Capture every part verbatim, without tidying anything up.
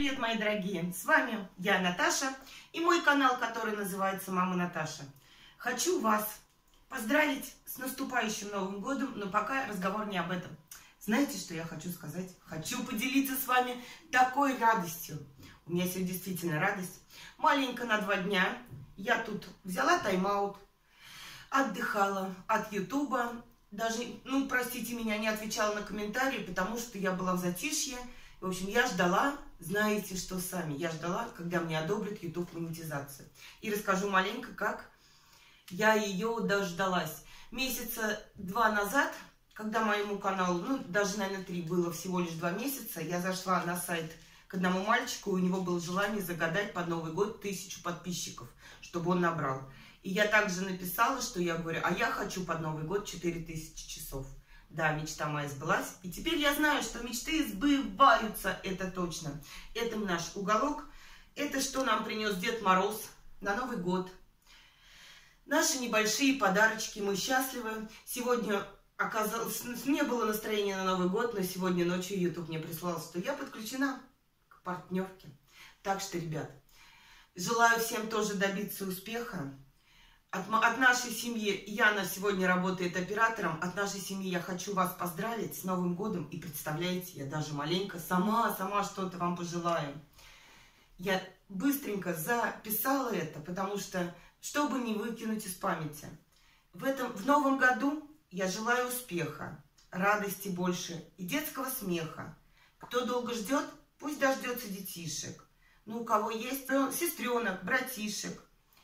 Привет, мои дорогие! С вами я, Наташа, и мой канал, который называется «Мама Наташа». Хочу вас поздравить с наступающим Новым годом, но пока разговор не об этом. Знаете, что я хочу сказать? Хочу поделиться с вами такой радостью. У меня сегодня действительно радость. Маленько на два дня я тут взяла тайм-аут, отдыхала от Ютуба. Даже, ну, простите меня, не отвечала на комментарии, потому что я была в затишье. В общем, я ждала, знаете что сами, я ждала, когда мне одобрят YouTube монетизацию. И расскажу маленько, как я ее дождалась. Месяца два назад, когда моему каналу, ну, даже, наверное, три, было всего лишь два месяца, я зашла на сайт к одному мальчику, у него было желание загадать под Новый год тысячу подписчиков, чтобы он набрал. И я также написала, что я говорю, а я хочу под Новый год четыре тысячи часов. Да, мечта моя сбылась. И теперь я знаю, что мечты сбываются, это точно. Это наш уголок. Это что нам принес Дед Мороз на Новый год. Наши небольшие подарочки. Мы счастливы. Сегодня оказалось, не было настроения на Новый год, но сегодня ночью YouTube мне прислал, что я подключена к партнерке. Так что, ребят, желаю всем тоже добиться успеха. От, от нашей семьи, Яна сегодня работает оператором, от нашей семьи я хочу вас поздравить с Новым годом. И представляете, я даже маленько сама, сама что-то вам пожелаю. Я быстренько записала это, потому что, чтобы не выкинуть из памяти. В, этом, в Новом году я желаю успеха, радости больше и детского смеха. Кто долго ждет, пусть дождется детишек. Ну, у кого есть сестренок, братишек.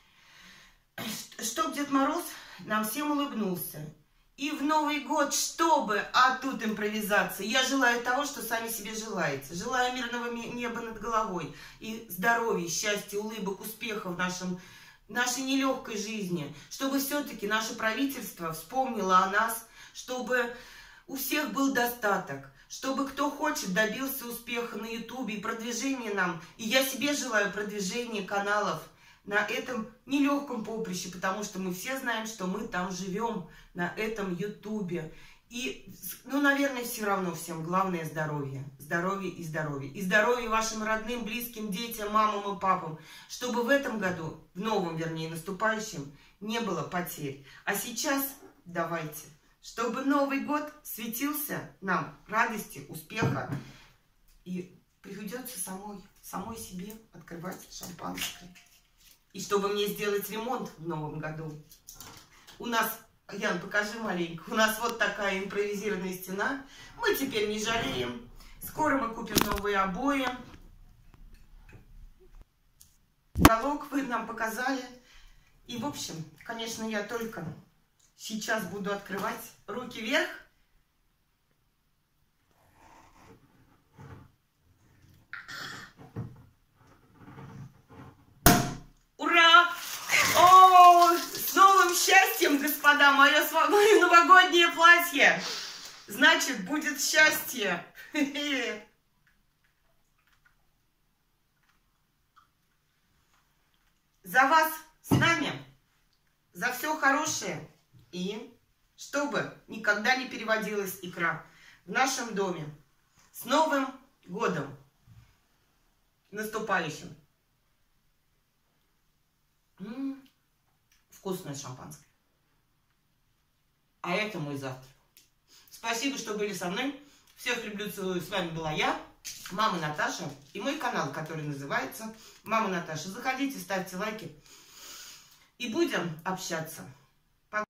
Чтоб Дед Мороз нам всем улыбнулся. И в Новый год, чтобы, а тут импровизация, я желаю того, что сами себе желаете. Желаю мирного неба над головой и здоровья, счастья, улыбок, успеха в нашем, нашей нелегкой жизни. Чтобы все-таки наше правительство вспомнило о нас, чтобы у всех был достаток. Чтобы кто хочет добился успеха на Ютубе и продвижения нам. И я себе желаю продвижения каналов на этом нелегком поприще, потому что мы все знаем, что мы там живем, на этом Ютубе. И, ну, наверное, все равно всем главное здоровье. Здоровье и здоровье. И здоровье вашим родным, близким, детям, мамам и папам. Чтобы в этом году, в новом, вернее, наступающем, не было потерь. А сейчас давайте, чтобы Новый год светился нам радости, успеха. И придется самой, самой себе открывать шампанское. И чтобы мне сделать ремонт в новом году. У нас, Ян, покажи маленько, у нас вот такая импровизированная стена. Мы теперь не жалеем. Скоро мы купим новые обои. Уголок вы нам показали. И, в общем, конечно, я только сейчас буду открывать. Руки вверх. Счастьем, господа, мое, мое новогоднее платье. Значит, будет счастье. За вас с нами, за все хорошее. И чтобы никогда не переводилась икра в нашем доме. С Новым годом наступающим. М-м. Вкусное шампанское. А это мой завтрак. Спасибо, что были со мной. Всех люблю, целую. С вами была я, Мама Наташа. И мой канал, который называется Мама Наташа. Заходите, ставьте лайки. И будем общаться. Пока.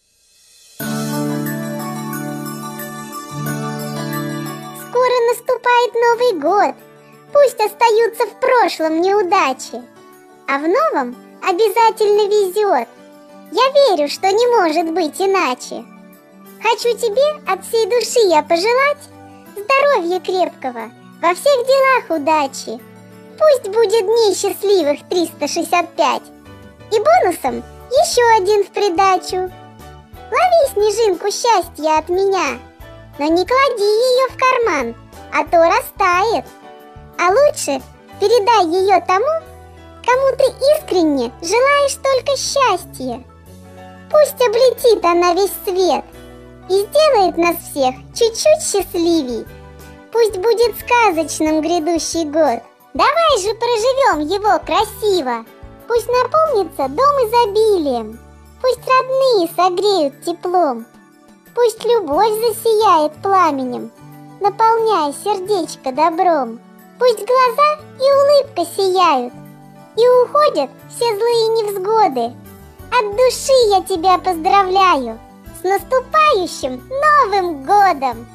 Скоро наступает Новый год. Пусть остаются в прошлом неудачи. А в новом обязательно везет. Я верю, что не может быть иначе. Хочу тебе от всей души я пожелать здоровья крепкого, во всех делах удачи. Пусть будет дней счастливых триста шестьдесят пять. И бонусом еще один в придачу. Лови снежинку счастья от меня, но не клади ее в карман, а то растает. А лучше передай ее тому, кому ты искренне желаешь только счастья. Пусть облетит она весь свет и сделает нас всех чуть-чуть счастливей. Пусть будет сказочным грядущий год. Давай же проживем его красиво. Пусть наполнится дом изобилием. Пусть родные согреют теплом. Пусть любовь засияет пламенем, наполняя сердечко добром. Пусть глаза и улыбка сияют, и уходят все злые невзгоды. От души я тебя поздравляю с наступающим Новым годом!